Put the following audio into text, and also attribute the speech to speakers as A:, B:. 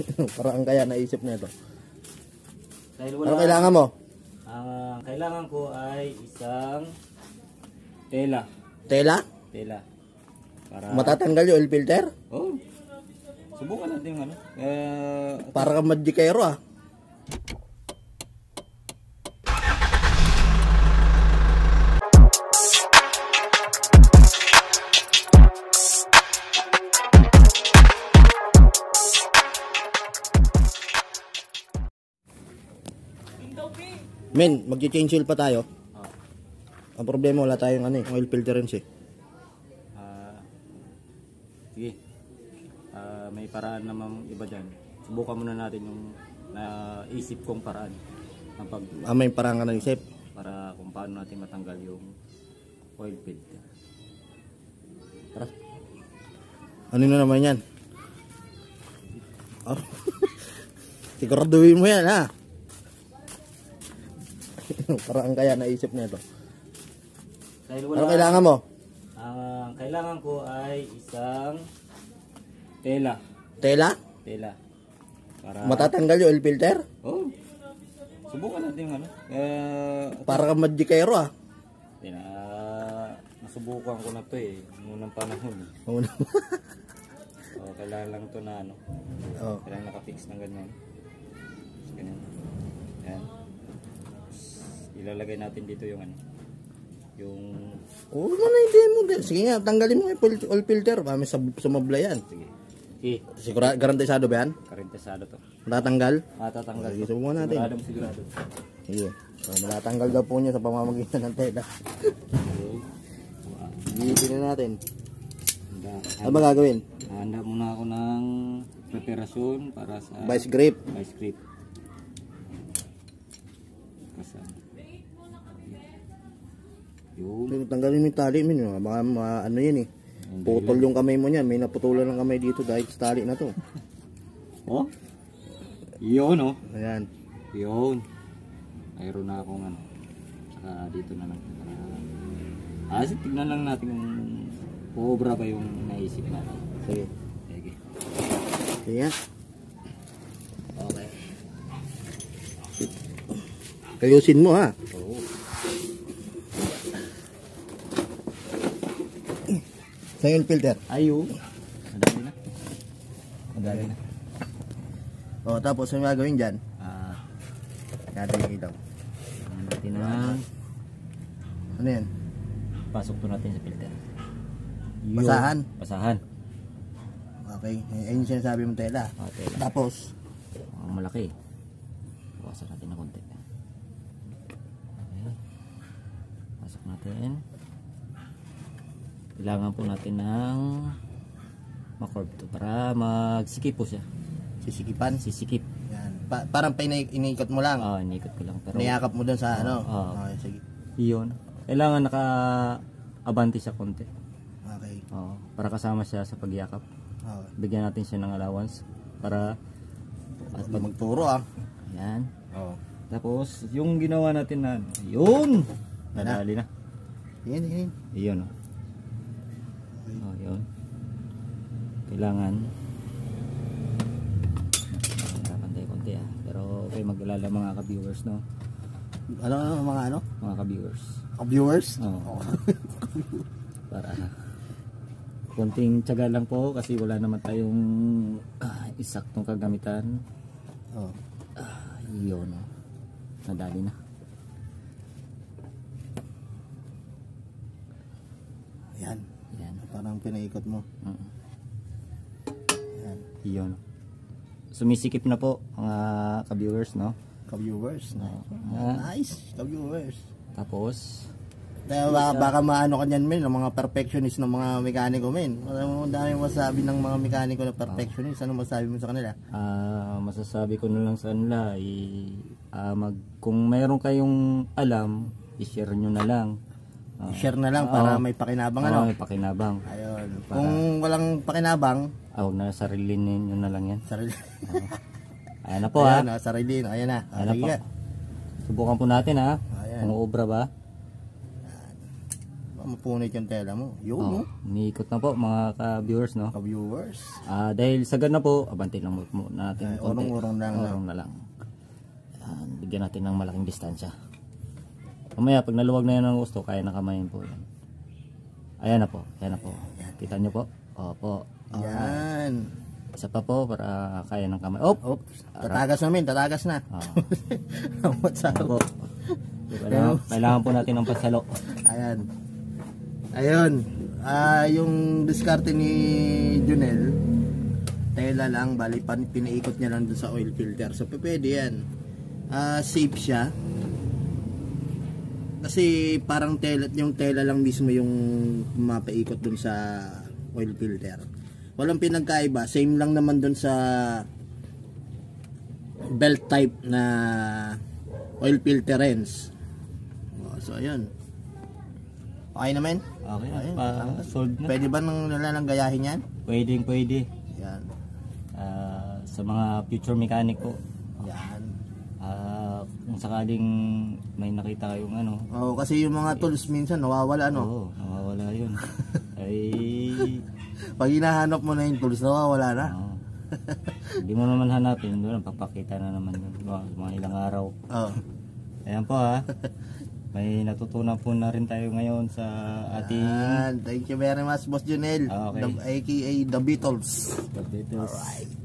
A: Parang kaya naisip na ito.
B: Dahil
A: Ano kailangan mo?
B: Ang kailangan ko ay isang tela.
A: Tela?
B: Tela. Para
A: Matatanggal yung oil filter?
B: Oh. Subukan natin yung ano.
A: Para kang magikero ah. Men, magche-change oil pa tayo. Ang problema wala tayong oil filter rin siya.
B: Sige. May paraan naman iba dyan. Subukan muna natin yung naisip kong paraan.
A: May paraan ka naisip?
B: Para kung paano natin matanggal yung oil filter. Tara.
A: Ano na naman yan? Oh. Siguraduhin mo yan ha. Parang kaya naisip na ito. Ano kailangan mo?
B: Ang kailangan ko ay isang tela.
A: Tela?
B: Tela. Para
A: Matatanggal yung oil filter?
B: Oh. Subukan natin yung ano.
A: Para kang magikero ah.
B: Nasubukan ko na to eh. Nunang panahon. Kailangan lang to na ano. Kailangan nakafix ng ganyan. Ganyan. Ayan. Ilalagay natin dito yung ano. Yung
A: hindi mo. Sige nga, tanggalin mo yung oil filter. May sumabla yan.
B: Sige.
A: Sigurado, garantisado ba yan?
B: Karintisado to.
A: Matatanggal?
B: Matatanggal.
A: Sige, subukan natin.
B: Sigurado.
A: Sige. Matatanggal daw po niya sa pamamagitan ng tela. Gigilin na natin. Ano ba gagawin?
B: Handa muna ako ng preparasyon para sa
A: Vice grip.
B: Vice grip. Kasama. Yung
A: Tanggalin mo yung tali mo. Baka ano yan eh. Putol yung kamay mo niyan. May naputulan ng kamay dito dahil sa tali na to.
B: Oh? Yun oh.
A: Ayan.
B: Yun. Mayroon na akong ano. Saka dito na lang. Tignan lang natin kung obra ba yung naisip natin.
A: Sige.
B: Sige.
A: Sige.
B: Okay.
A: Ayusin mo ha.
B: Oo.
A: Sa oil filter.
B: Ayo. Madali na. Madali na.
A: Tapos ano gagawin dyan? Natin yung ilaw.
B: Natin na.
A: Ano yan?
B: Pasok to natin sa filter.
A: Basahan?
B: Basahan.
A: Okay. Ayun yung sinasabi mong tela.
B: Tela.
A: Tapos?
B: Ang malaki. Bawasan natin na konti. Okay. Pasok natin. Kailangan po natin ng makorb to para magsikip po siya.
A: Sisikipan?
B: Sisikip.
A: Yan. Parang iniikot mo lang.
B: Inikot ko lang. Pero
A: Niyakap mo dun sa ano?
B: Okay,
A: sige.
B: Iyon. Kailangan naka-abanti siya konti.
A: Okay.
B: Para kasama siya sa pagyakap.
A: Okay.
B: Bigyan natin siya ng allowance para
A: at magturo ah.
B: Ayan. Tapos yung ginawa natin na yun. Nadali na.
A: Yan.
B: Iyon. Yun. Kailangan pantay konti ah. Pero okay, mag-alala mga ka-viewers, no?
A: Mga ano?
B: Mga ka-viewers.
A: Viewers?
B: Para konting tiyaga lang po kasi wala naman tayong isaktong kagamitan. Yun. Nadali na.
A: Yan. Parang pinaikot mo. Yan.
B: Yun. Sumisikip na po mga ka-viewers, no?
A: Ka-viewers. Nice. Ka-viewers.
B: Tapos
A: baka maano ka niyan men, ng mga perfectionist ng mga mekaniko men. Ang dami masasabi ng mga mekaniko na perfectionist. Ano masasabi mo sa kanila?
B: Masasabi ko na lang sa kanila kung mayroon kayong alam, i-share nyo na lang.
A: I-share na lang para may pakinabang ano?
B: May pakinabang.
A: Ayun. Kung walang pakinabang,
B: na sarili ninyo na lang yan.
A: Sarili.
B: Ayan na po. Ayan,
A: sarili. Ayan na.
B: Ayan na po. Subukan po natin ha.
A: Ayan.
B: Kung obra ba.
A: mapunit yung tela mo. Yun,
B: Oh,
A: no?
B: umiikot na po mga ka-viewers, no?
A: Ka-viewers.
B: Dahil sagad na po, abante lang mo natin konti.
A: Urong-urong lang.
B: Urong na lang. Ayan, bigyan natin ng malaking distansya. Mamaya, pag naluwag na yan ng gusto, kaya nakamayin po yan. Ayan na po, ayan na po. Kita nyo po? Opo.
A: Yan.
B: Isa pa po para kaya ng kamay. Oh!
A: Oops. Tatagas namin, tatagas na. What's up?
B: Po. Kailangan po natin ng pasalo.
A: Ayan. Ayun. Yung diskarte ni Junel, tela lang, bali pinaikot niya lang dun sa oil filter. So pwede yan. Safe siya. Kasi parang yung tela lang mismo yung mapaikot dun sa oil filter. Walang pinagkaiba. Same lang naman dun sa belt type na oil filter ends. So ayun. Okay naman?
B: Okay,
A: Ayun.
B: solved na.
A: Pwede ba nang gayahin yan?
B: Pwede.
A: Yan.
B: Sa mga future mechanic po.
A: Yan.
B: Kung sakaling may nakita kayong ano.
A: Oo, kasi yung mga tools minsan nawawala, no?
B: Oo, nawawala yun. Ay,
A: Pag hinahanap mo na yung tools, nawawala na.
B: hindi mo naman hanapin, doon papakita na naman yun. Mga ilang araw.
A: Oo.
B: Ayan po ha. May natutunan po na rin tayo ngayon sa ating
A: Yan. Thank you very much, Boss Junel.
B: Okay.
A: AKA The Beatles.
B: Beatles.
A: Alright.